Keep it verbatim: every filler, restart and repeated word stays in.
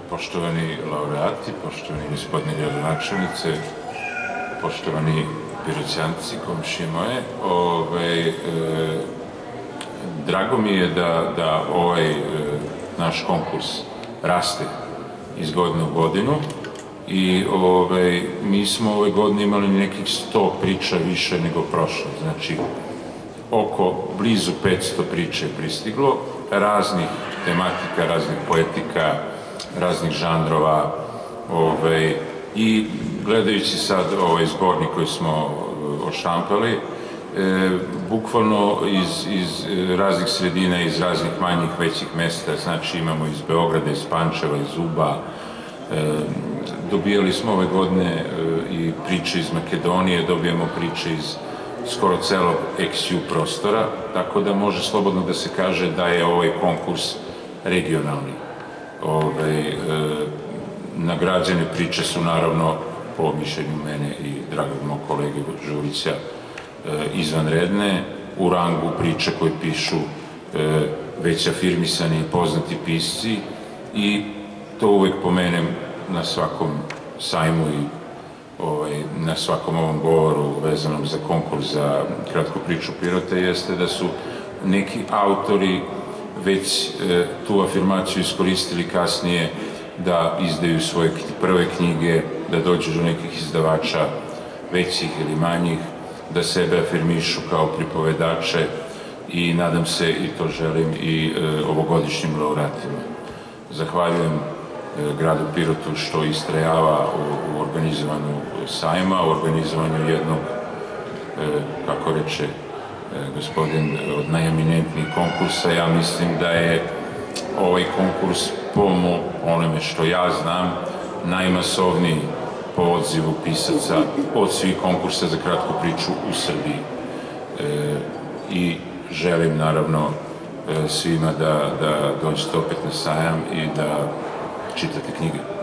Poštovani laureati, poštovani gospodine gradonačelnice, poštovani Piroćanci, komšije moje, ovaj, e, drago mi je da, da ovaj e, naš konkurs raste iz godine u godinu i ovaj, mi smo ove godine imali nekih sto priča više nego prošle, znači oko blizu petsto priča je pristiglo, raznih tematika, raznih poetika, raznih žanrova, ovaj, i gledajući sad ovaj zbornik koji smo odštampali, e, bukvalno iz, iz raznih sredina, iz raznih manjih, većih mesta, znači imamo iz Beograda, iz Pančeva, iz Uba, e, dobijali smo ove godine e, i priče iz Makedonije, dobijamo priče iz skoro celog eks ju prostora, tako da može slobodno da se kaže da je ovaj konkurs regionalni. Ove, e, nagrađene priče su naravno, po mišljenju mene i dragog mog kolege Žulića, e, izvanredne, u rangu priče koje pišu e, već afirmisani i poznati pisci, i to uvek pomenem na svakom sajmu i ovaj, na svakom ovom govoru vezanom za konkurs za kratku priču Pirota, jeste da su neki autori već e, tu afirmaciju iskoristili kasnije da izdaju svoje prve knjige, da dođu do nekih izdavača većih ili manjih, da sebe afirmišu kao pripovedače, i nadam se, i to želim, i e, ovogodišnjim laureatima. Zahvaljujem e, gradu Pirotu što istrajava u, u organizovanju sajma, u organizovanju jednog, e, kako reče gospodin, od najeminentnijih konkursa. Ja mislim da je ovaj konkurs, po onome što ja znam, najmasovniji po odzivu pisaca od svih konkursa za kratku priču u Srbiji. E, I želim naravno svima da, da dođete opet na sajam i da čitate knjige.